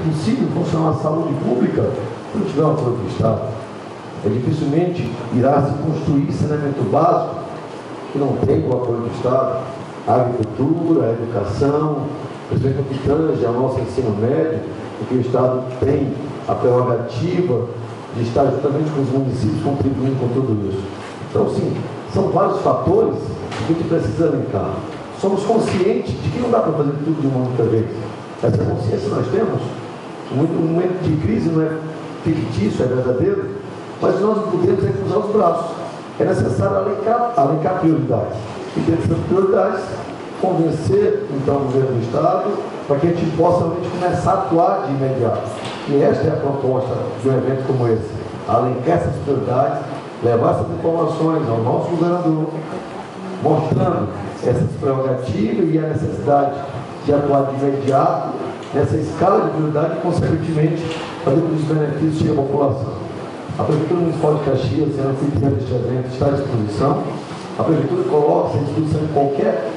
impossível funcionar a saúde pública se não tiver um apoio do Estado. Dificilmente irá se construir saneamento básico que não tem o apoio do Estado. A agricultura, a educação, principalmente no que tange ao nosso ensino médio, porque o Estado tem a prerrogativa de estar juntamente com os municípios contribuindo com tudo isso. Então, sim, são vários fatores que a gente precisa elencar. Somos conscientes de que não dá para fazer tudo de uma única vez. Essa consciência nós temos. Um momento de crise não é fictício, é verdadeiro, mas nós não podemos cruzar os braços. É necessário alencar prioridades. E dentro dessas prioridades, convencer então o governo do Estado para que a gente possa realmente começar a atuar de imediato. E esta é a proposta de um evento como esse. Alencar essas prioridades, levar essas informações ao nosso governador, mostrando essas prerrogativas e a necessidade de atuar de imediato nessa escala de prioridade e, consequentemente, fazer com que os benefícios cheguem à população. A Prefeitura Municipal de Caxias, sendo anfitriã deste evento, está à disposição. A Prefeitura coloca-se à disposição em qualquer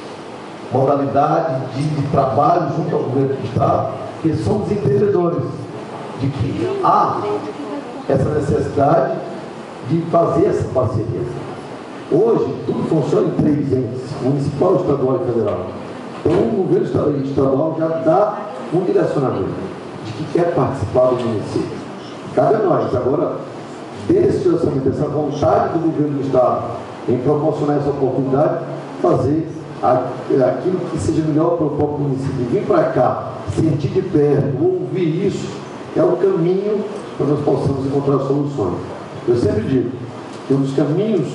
modalidade de trabalho junto ao governo do Estado, porque somos entendedores de que há essa necessidade de fazer essa parceria. Hoje, tudo funciona em 3 entes, municipal, estadual e federal. Então, o governo estadual já dá um direcionamento de que quer participar do município. Cabe a nós, agora, desse orçamento, essa vontade do governo do Estado em proporcionar essa oportunidade, fazer aquilo que seja melhor para o próprio município. Vir para cá, sentir de perto, ouvir isso, é o caminho para nós possamos encontrar soluções. Eu sempre digo que um dos caminhos,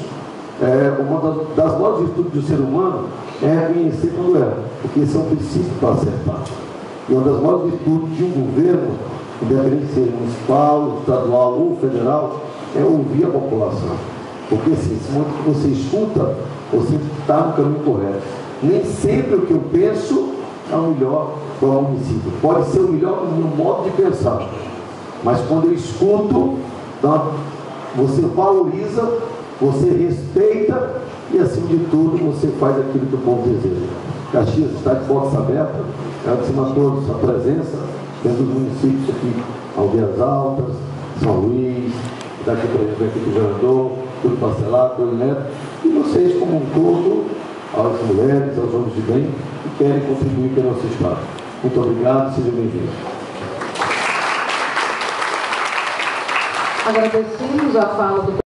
uma das maiores virtudes do ser humano é reconhecer quando erra, porque esse é um princípio para acertar. E uma das maiores virtudes de um governo, independente de ser municipal, estadual ou federal, é ouvir a população. Porque assim, se muito que você escuta, você está no caminho correto. Nem sempre o que eu penso é o melhor para o município. Pode ser o melhor no meu modo de pensar. Mas quando eu escuto, você valoriza, você respeita e, acima de tudo, você faz aquilo que o povo deseja. Caxias está de portas abertas. Agradecemos a todos a presença, dentro dos municípios aqui, Aldeias Altas, São Luís, daqui para a gente, do governador, tudo parcelado, tudo neto, e vocês como um todo, as mulheres, aos homens de bem, que querem contribuir para o nosso Estado. Muito obrigado, sejam bem-vindos. Agradecemos a fala do